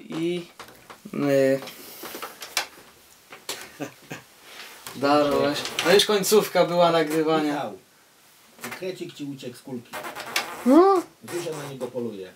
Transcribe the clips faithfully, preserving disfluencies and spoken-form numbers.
i yy, darłeś. No już końcówka była nagrywania. Michał, krecik ci uciekł z kulki. No. Zuzia na niego poluje.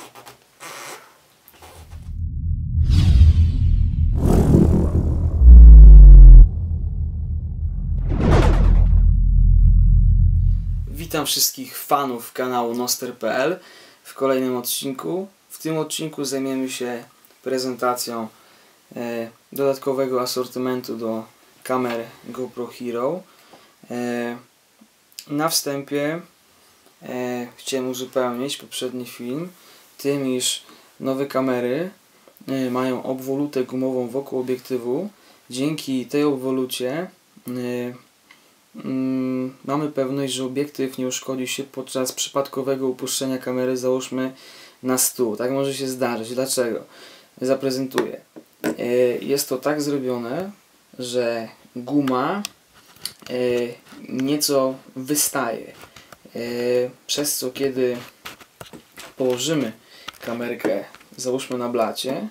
Witam wszystkich fanów kanału Noster kropka p l w kolejnym odcinku. W tym odcinku zajmiemy się prezentacją e, dodatkowego asortymentu do kamer GoPro Hero. E, na wstępie e, chciałem uzupełnić poprzedni film tym, iż nowe kamery e, mają obwolutę gumową wokół obiektywu. Dzięki tej obwolucie e, Mm, mamy pewność, że obiektyw nie uszkodzi się podczas przypadkowego upuszczenia kamery, załóżmy na stół. Tak może się zdarzyć. Dlaczego? Zaprezentuję. Jest to tak zrobione, że guma nieco wystaje, przez co kiedy położymy kamerkę, załóżmy na blacie,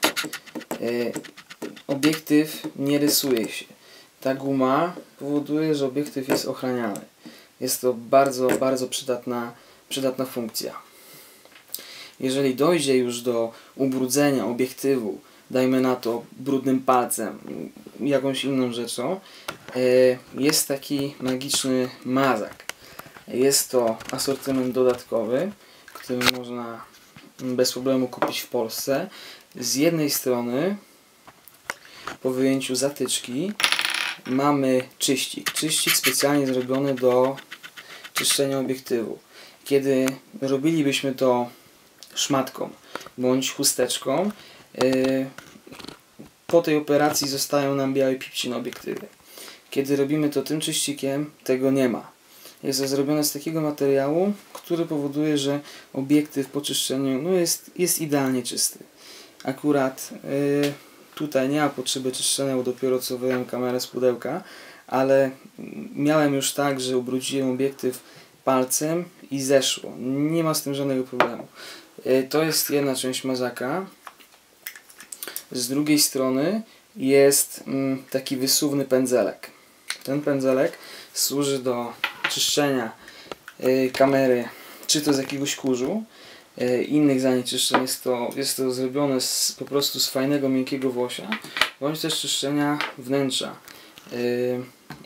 obiektyw nie rysuje się. Ta guma powoduje, że obiektyw jest ochraniany. Jest to bardzo, bardzo przydatna, przydatna funkcja. Jeżeli dojdzie już do ubrudzenia obiektywu, dajmy na to brudnym palcem, jakąś inną rzeczą, jest taki magiczny mazak. Jest to asortyment dodatkowy, który można bez problemu kupić w Polsce. Z jednej strony, po wyjęciu zatyczki, mamy czyścik. Czyścik specjalnie zrobiony do czyszczenia obiektywu. Kiedy robilibyśmy to szmatką bądź chusteczką, yy, po tej operacji zostają nam białe pipci na obiektywie. Kiedy robimy to tym czyścikiem, tego nie ma. Jest to zrobione z takiego materiału, który powoduje, że obiektyw po czyszczeniu no jest, jest idealnie czysty. Akurat yy, tutaj nie ma potrzeby czyszczenia, bo dopiero co wyjąłem kamerę z pudełka, ale miałem już tak, że ubrudziłem obiektyw palcem i zeszło. Nie ma z tym żadnego problemu. To jest jedna część mazaka. Z drugiej strony jest taki wysuwny pędzelek. Ten pędzelek służy do czyszczenia kamery, czy to z jakiegoś kurzu, innych zanieczyszczeń. Jest to, jest to zrobione z, po prostu z fajnego, miękkiego włosia, bądź też czyszczenia wnętrza yy,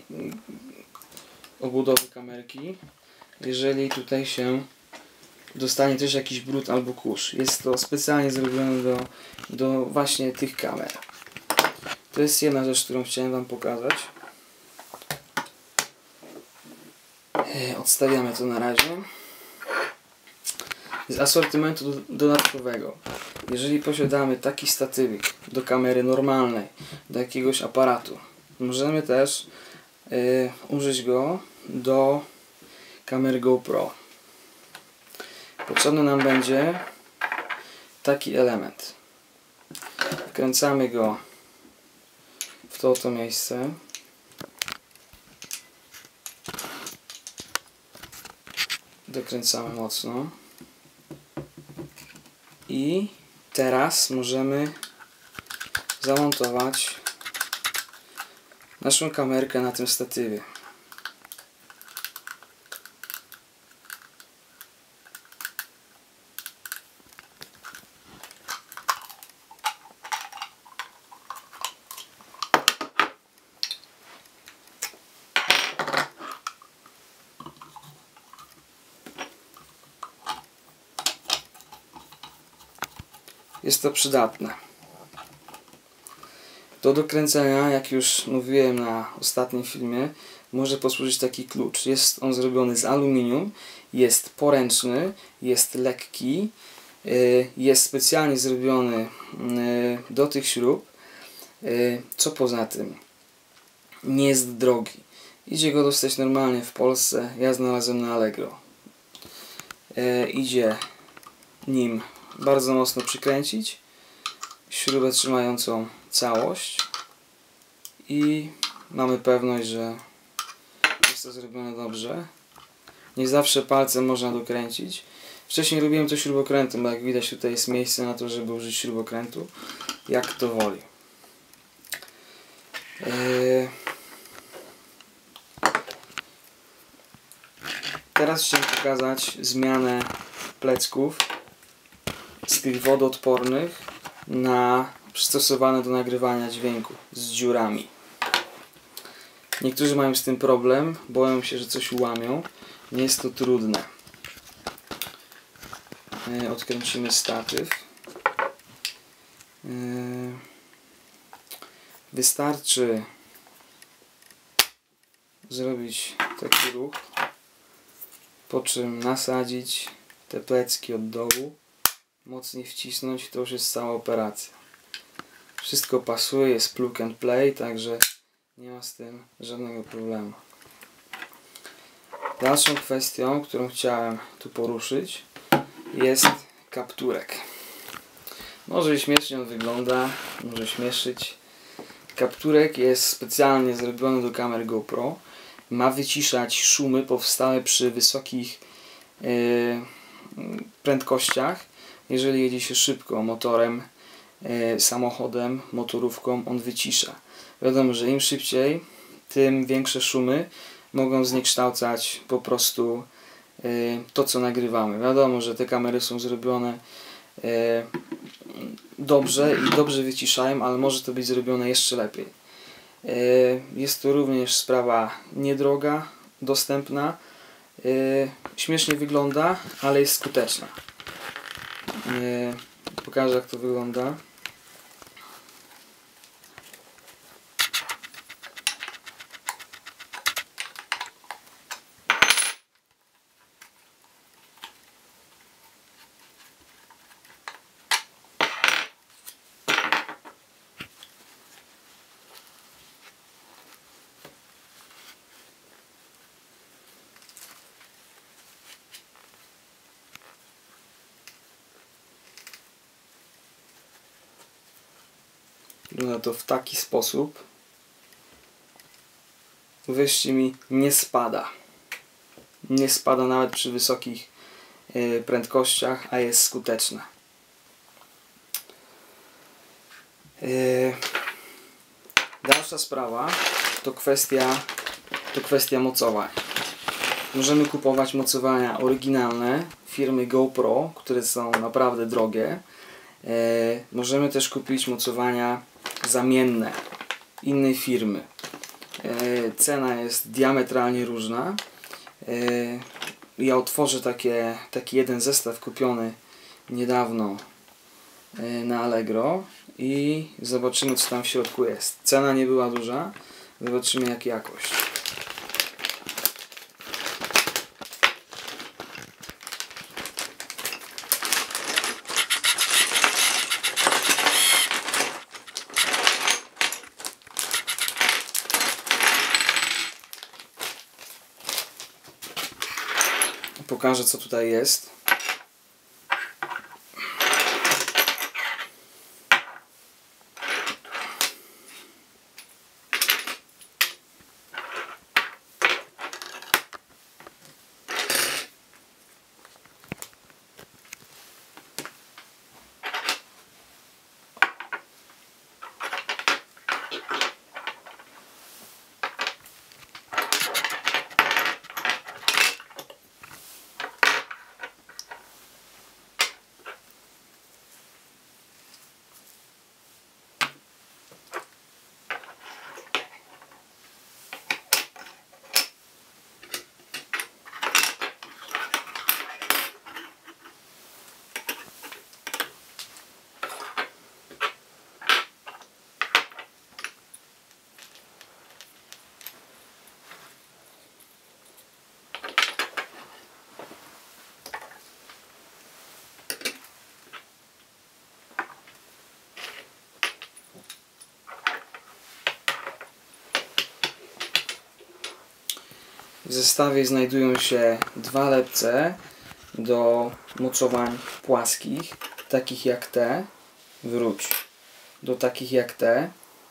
obudowy kamerki, jeżeli tutaj się dostanie też jakiś brud albo kurz. Jest to specjalnie zrobione do, do właśnie tych kamer. To jest jedna rzecz, którą chciałem Wam pokazać. Yy, odstawiamy to na razie. Z asortymentu dodatkowego, jeżeli posiadamy taki statywik do kamery normalnej, do jakiegoś aparatu, możemy też y, użyć go do kamery GoPro. Potrzebny nam będzie taki element. Wkręcamy go w to oto miejsce. Dokręcamy mocno. I teraz możemy zamontować naszą kamerkę na tym statywie. Jest to przydatne. Do dokręcenia, jak już mówiłem na ostatnim filmie, może posłużyć taki klucz. Jest on zrobiony z aluminium, jest poręczny, jest lekki, jest specjalnie zrobiony do tych śrub. Co poza tym? Nie jest drogi. Idzie go dostać normalnie w Polsce. Ja znalazłem na Allegro. Idzie nim bardzo mocno przykręcić śrubę trzymającą całość i mamy pewność, że jest to zrobione dobrze. Nie zawsze palcem można dokręcić. Wcześniej robiłem to śrubokrętem, bo jak widać tutaj jest miejsce na to, żeby użyć śrubokrętu, jak kto woli. Yy... Teraz chciałem pokazać zmianę plecków z tych wodoodpornych na przystosowane do nagrywania dźwięku z dziurami. Niektórzy mają z tym problem, boją się, że coś łamią. Nie jest to trudne. Yy, odkręcimy statyw. Yy, wystarczy zrobić taki ruch, po czym nasadzić te plecki od dołu, mocniej wcisnąć i to już jest cała operacja. Wszystko pasuje, jest plug and play, także nie ma z tym żadnego problemu. Dalszą kwestią, którą chciałem tu poruszyć, jest kapturek. Może śmiesznie on wygląda, może śmieszyć. Kapturek jest specjalnie zrobiony do kamer GoPro. Ma wyciszać szumy powstałe przy wysokich yy, prędkościach. Jeżeli jedzie się szybko motorem, yy, samochodem, motorówką, on wycisza. Wiadomo, że im szybciej, tym większe szumy mogą zniekształcać po prostu yy, to, co nagrywamy. Wiadomo, że te kamery są zrobione yy, dobrze i dobrze wyciszają, ale może to być zrobione jeszcze lepiej. Jest to również sprawa niedroga, dostępna, śmiesznie wygląda, ale jest skuteczna. Pokażę, jak to wygląda. Wygląda to w taki sposób. Uwierzcie mi, nie spada. Nie spada nawet przy wysokich yy, prędkościach, a jest skuteczne. Yy. Dalsza sprawa to kwestia, to kwestia mocowań. Możemy kupować mocowania oryginalne firmy GoPro, które są naprawdę drogie. Yy, możemy też kupić mocowania zamienne innej firmy. Yy, cena jest diametralnie różna. Yy, ja otworzę takie, taki jeden zestaw kupiony niedawno yy, na Allegro i zobaczymy, co tam w środku jest. Cena nie była duża. Zobaczymy, jak jakość. Pokażę, co tutaj jest. W zestawie znajdują się dwa lepce do mocowań płaskich, takich jak te. Wróć. Do takich jak te.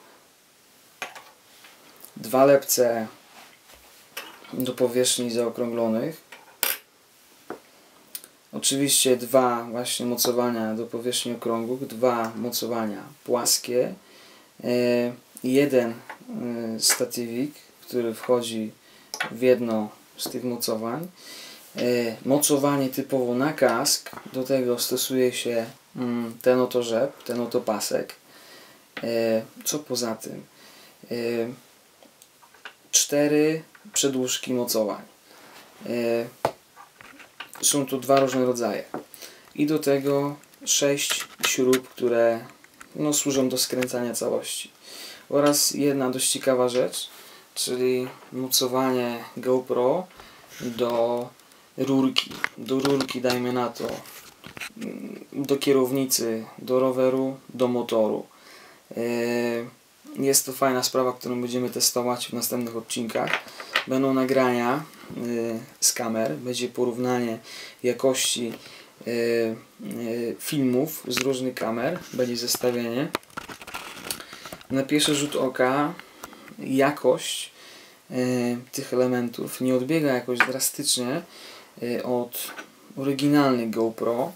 Dwa lepce do powierzchni zaokrąglonych Oczywiście dwa właśnie mocowania do powierzchni okrągłych, dwa mocowania płaskie, jeden stativik, który wchodzi w jedno z tych mocowań. Mocowanie typowo na kask, do tego stosuje się ten oto rzep, ten oto pasek. Co poza tym? Cztery przedłużki mocowań. Są tu dwa różne rodzaje. I do tego sześć śrub, które no, służą do skręcania całości. Oraz jedna dość ciekawa rzecz, czyli mocowanie GoPro do rurki. Do rurki, dajmy na to, do kierownicy, do roweru, do motoru. Jest to fajna sprawa, którą będziemy testować w następnych odcinkach. Będą nagrania z kamer, będzie porównanie jakości filmów z różnych kamer, będzie zestawienie. Na pierwszy rzut oka jakość tych elementów nie odbiega jakoś drastycznie od oryginalnych GoPro.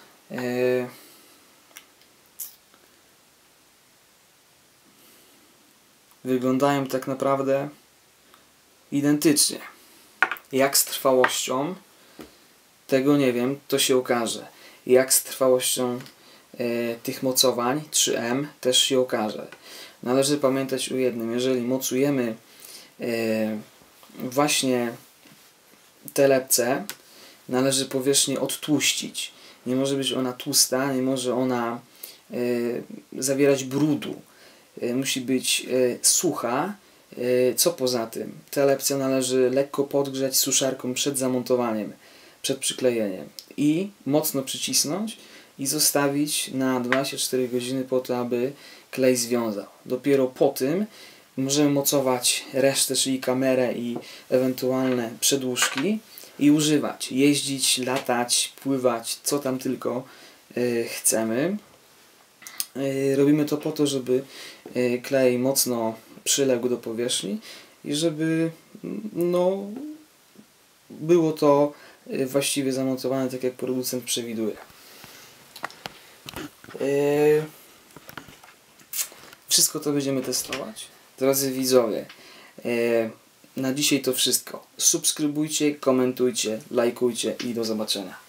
Wyglądają tak naprawdę identycznie. Jak z trwałością, tego nie wiem, to się okaże. Jak z trwałością e, tych mocowań trzy M też się okaże. Należy pamiętać o jednym, jeżeli mocujemy e, właśnie telepce, należy powierzchnię odtłuścić. Nie może być ona tłusta, nie może ona e, zawierać brudu. E, musi być e, sucha. Co poza tym? Telepcję należy lekko podgrzać suszarką przed zamontowaniem, przed przyklejeniem i mocno przycisnąć i zostawić na dwadzieścia cztery godziny po to, aby klej związał. Dopiero po tym możemy mocować resztę, czyli kamerę i ewentualne przedłużki i używać, jeździć, latać, pływać, co tam tylko yy, chcemy. Yy, robimy to po to, żeby yy, klej mocno przyległ do powierzchni i żeby no, było to właściwie zamontowane tak jak producent przewiduje. Yy, wszystko to będziemy testować. Drodzy widzowie, yy, na dzisiaj to wszystko. Subskrybujcie, komentujcie, lajkujcie i do zobaczenia.